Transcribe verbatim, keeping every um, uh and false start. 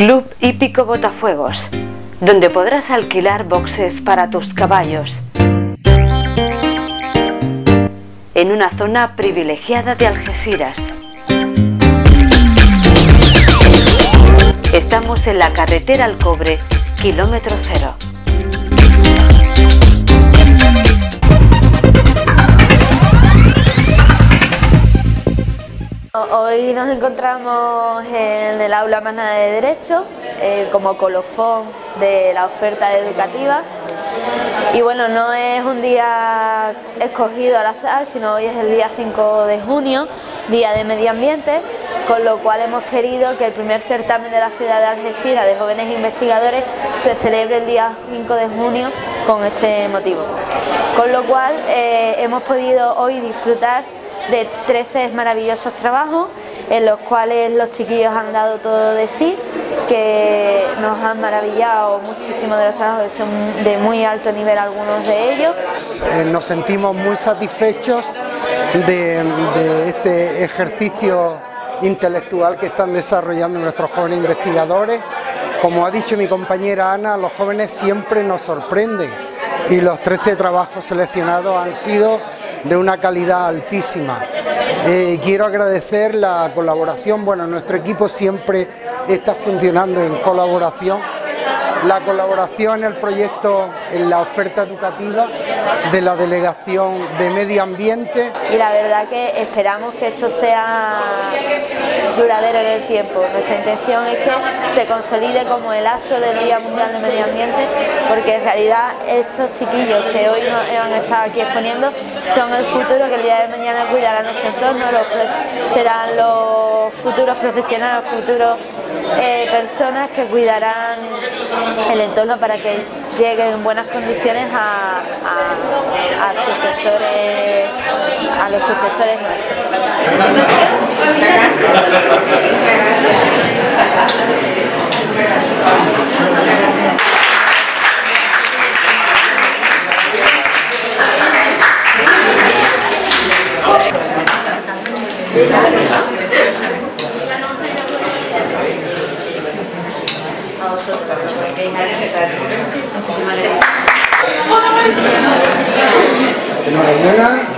Club Hípico Botafuegos, donde podrás alquilar boxes para tus caballos. En una zona privilegiada de Algeciras. Estamos en la carretera al Cobre, kilómetro cero. Hoy nos encontramos en el aula magna de Derecho eh, como colofón de la oferta educativa. Y bueno, no es un día escogido al azar, sino hoy es el día cinco de junio, Día de Medio Ambiente, con lo cual hemos querido que el primer certamen de la ciudad de Algeciras de jóvenes investigadores se celebre el día cinco de junio con este motivo. Con lo cual eh, hemos podido hoy disfrutar de trece maravillosos trabajos en los cuales los chiquillos han dado todo de sí, que nos han maravillado muchísimo de los trabajos, son de muy alto nivel algunos de ellos. Eh, nos sentimos muy satisfechos de, de este ejercicio intelectual que están desarrollando nuestros jóvenes investigadores. Como ha dicho mi compañera Ana, los jóvenes siempre nos sorprenden y los trece trabajos seleccionados han sido de una calidad altísima. Eh, quiero agradecer la colaboración, bueno, nuestro equipo siempre está funcionando en colaboración, la colaboración en el proyecto, en la oferta educativa de la Delegación de Medio Ambiente. Y la verdad que esperamos que esto sea duradero en el tiempo. Nuestra intención es que se consolide como el acto del Día Mundial de Medio Ambiente, porque en realidad estos chiquillos que hoy nos han estado aquí exponiendo son el futuro que el día de mañana cuidará nuestro entorno, los, serán los futuros profesionales, los futuros eh, personas que cuidarán el entorno para que lleguen en buenas condiciones a, a, a sucesores, a los sucesores nuestros. A vosotros, porque hay que estar. Muchísimas gracias. Enhorabuena.